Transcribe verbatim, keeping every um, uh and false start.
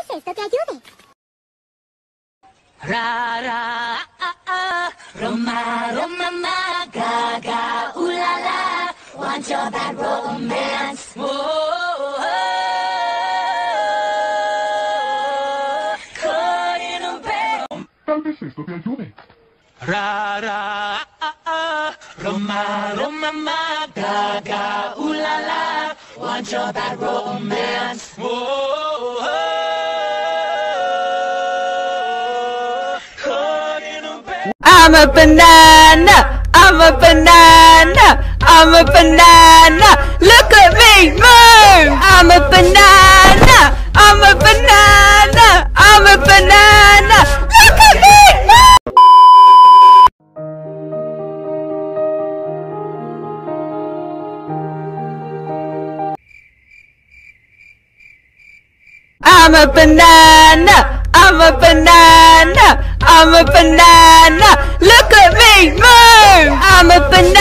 esto te ayude. Ra, ra, ah, ah, Roma, Roma, ma, ga, ga, ooh la la, want your bad romance. Whoa, oh, caught in a bed. Tal vez esto te ayude. Ra, ra, ah, ah, Roma, Roma, ma, ga, ga, ooh la la, want your bad romance. Whoa, oh, caught in a bed. I'm a banana, I'm a banana, I'm a banana, look at me move! I'm a banana, I'm a banana, I'm a banana, look at me move! I'm a banana, I'm a banana, I'm a banana, look at me move! I'm a banana.